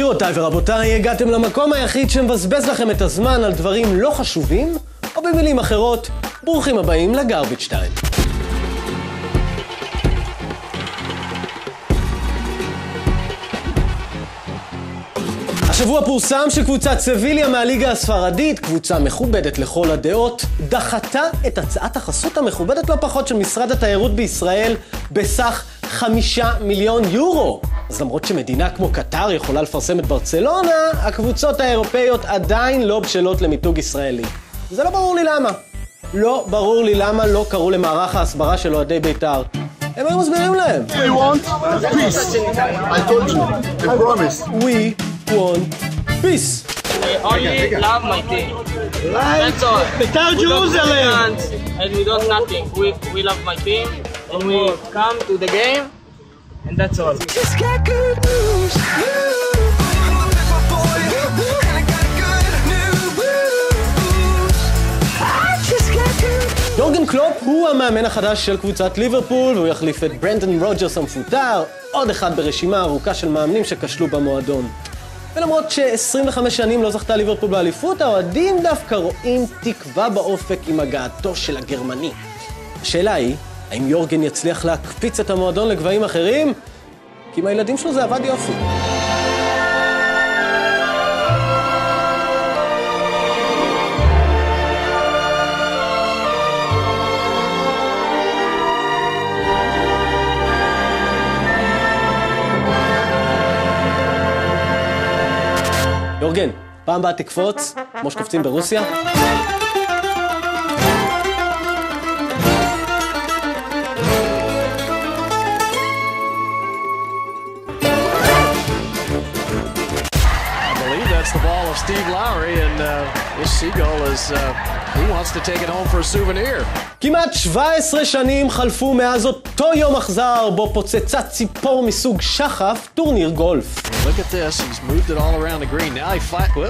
גבירותיי ורבותיי, הגעתם למקום היחיד שמבזבז לכם את הזמן על דברים לא חשובים, או במילים אחרות, ברוכים הבאים לגרביץ' טיים. השבוע פורסם שקבוצת סביליה מהליגה הספרדית, קבוצה מכובדת לכל הדעות, דחתה את הצעת החסות המכובדת לא פחות של משרד התיירות בישראל בסך 5 מיליון יורו. אז למרות שמדינה כמו קטר יכולה לפרסם את ברצלונה, הקבוצות האירופאיות עדיין לא בשלות למיתוג ישראלי. זה לא ברור לי למה. לא ברור לי למה לא קראו למערך ההסברה של אוהדי בית"ר. הם היו מסבירים להם. We want peace. I told you. I promise. We want peace. We only love my team. That's all. בית"ר ג'רוזלם. And we don't nothing. We love my team and we come to the game and that's all. Just got good news. יורגן קלופ הוא המאמן החדש של קבוצת ליברפול, והוא יחליף את ברנדן רוג'רס המפוטר, עוד אחד ברשימה ארוכה של מאמנים שכשלו במועדון. ולמרות ש25 שנים לא זכתה ליברפול באליפות, האוהדים דווקא רואים תקווה באופק עם הגעתו של הגרמני. השאלה היא, האם יורגן יצליח להקפיץ את המועדון לגבהים אחרים? כי עם הילדים שלו זה עבד יופי. יורגן, פעם באה תקפוץ, כמו שקופצים ברוסיה. The ball of Steve Lowry and this seagull is he wants to take it home for a souvenir. כמעט 17 שנים חלפו מאז אותו יום אכזר בו פוצצה ציפור מסוג שחף טורניר גולף. Look at this, he's moved it all around the green. Now he flat whip.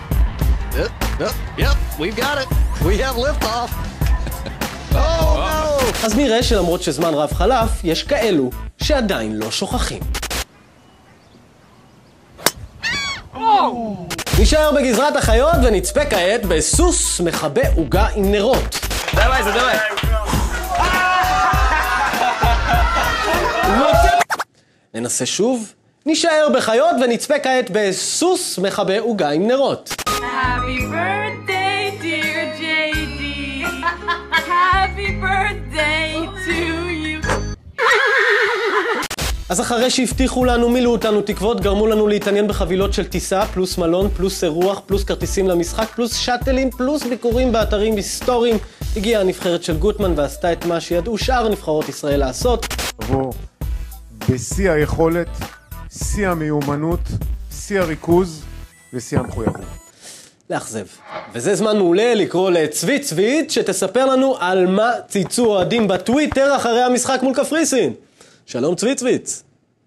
Yep, we've got it. We have liftoff. Oh no. אז נראה שלמרות שזמן רב חלף, יש כאלו שעדיין לא שוכחים. נשאר בגזרת החיות ונצפה כעת בסוס מכבה עוגה עם נרות. ננסה שוב. נשאר בחיות ונצפה כעת בסוס מכבה עוגה עם נרות. Happy birthday dear JD. Happy birthday to you. אז אחרי שהבטיחו לנו, מילאו אותנו תקוות, גרמו לנו להתעניין בחבילות של טיסה, פלוס מלון, פלוס אירוח, פלוס כרטיסים למשחק, פלוס שטלים, פלוס ביקורים באתרים היסטוריים, הגיעה הנבחרת של גוטמן ועשתה את מה שידעו שאר נבחרות ישראל לעשות. עבור בשיא היכולת, שיא המיומנות, שיא הריכוז ושיא המחויבות. לאכזב. וזה זמן מעולה לקרוא לצבי צבית שתספר לנו על מה צייצו אוהדים בטוויטר אחרי המשחק מול קפריסין. שלום צבי צבית.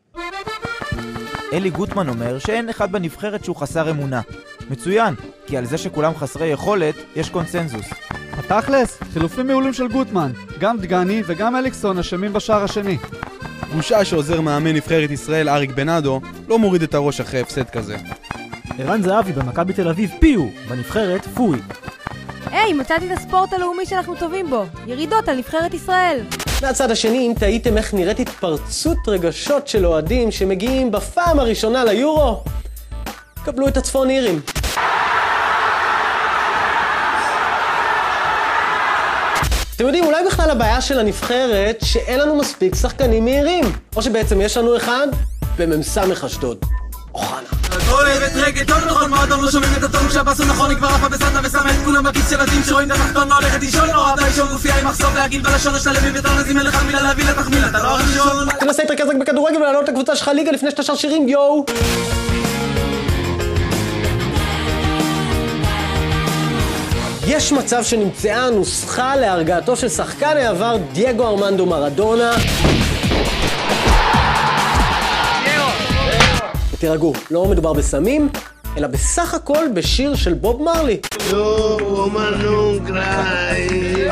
אלי גוטמן אומר שאין אחד בנבחרת שהוא חסר אמונה. מצוין, כי על זה שכולם חסרי יכולת יש קונסנזוס. התכלס, חילופים מעולים של גוטמן. גם דגני וגם אליקסון אשמים בשער השני. בושה שעוזר מאמן נבחרת ישראל אריק בנאדו לא מוריד את הראש אחרי הפסד כזה. ערן זהבי במכבי תל אביב פיו, בנבחרת פוי. היי, מצאתי את הספורט הלאומי שאנחנו טובים בו. ירידות על נבחרת ישראל. מהצד השני, אם תהיתם איך נראית התפרצות רגשות של אוהדים שמגיעים בפעם הראשונה ליורו, קבלו את הצפון אירים. אתם יודעים, אולי בכלל הבעיה של הנבחרת שאין לנו מספיק שחקנים מהירים. או שבעצם יש לנו אחד בממסמך אשדוד. אוחנה. כל אוהבת רגע, טוב נכון מועדון, לא שומעים את הטון כשהפסון נכון נקבר אפה בסטה ושמה את כולם בכיס של עדים שרואים את התחתון לא הולכת לישון, לא רעדה לישון גופייה עם מחסור להגיל בלשון השלבים ותרנזים אליך מילה להביא לתחמיל, אתה לא הראשון. תנסה להתרכז רק בכדורגל ולעלות לקבוצה שלך ליגה לפני שאתה שר שירים, יואו. יש מצב שנמצאה נוסחה להרגעתו של שחקן העבר דייגו ארמנדו מרדונה. תירגעו, לא מדובר בסמים, אלא בסך הכל בשיר של בוב מרלי. No woman don't cry.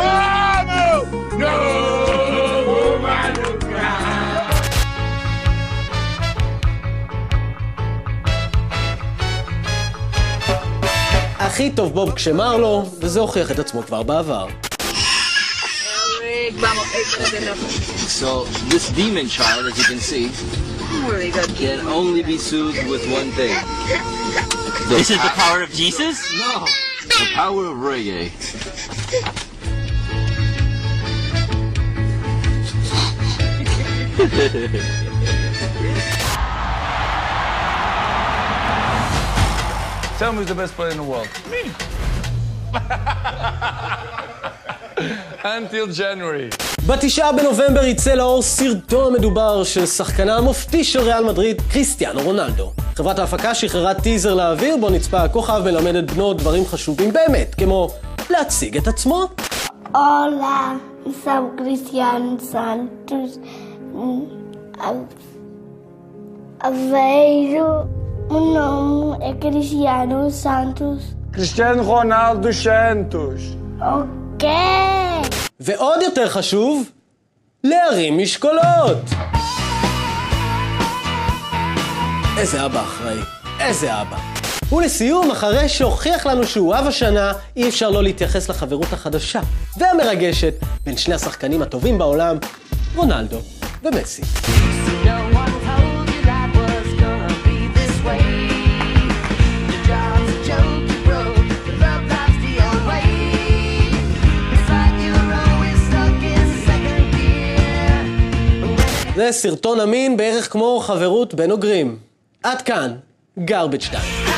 No woman don't cry. הכי טוב בוב כשמר לו, וזה הוכיח את עצמו כבר בעבר. So this demon child, as you can see, can only be soothed with one thing. This is the power of Jesus? No, the power of reggae. Tell me who's the best player in the world. Me. Until January. ב9 בנובמבר יצא לאור סרטון המדובר של שחקנה המופתי של ריאל מדריד, קריסטיאנו רונלדו. חברת ההפקה שחררה טיזר לאוויר בו נצפה הכוכב מלמד את בנו דברים חשובים באמת, כמו להציג את עצמו. Hola, soy Cristiano Santos. Aveiro, o nome é Cristiano Santos. Cristiano Ronaldo Santos. אוקיי. ועוד יותר חשוב, להרים משקולות. איזה אבא אחראי, איזה אבא. ולסיום, אחרי שהוכיח לנו שהוא אהב השנה, אי אפשר לא להתייחס לחברות החדשה והמרגשת בין שני השחקנים הטובים בעולם, רונלדו ומסי. זה סרטון אמין בערך כמו חברות בין אוגרים. עד כאן, Garbage Time.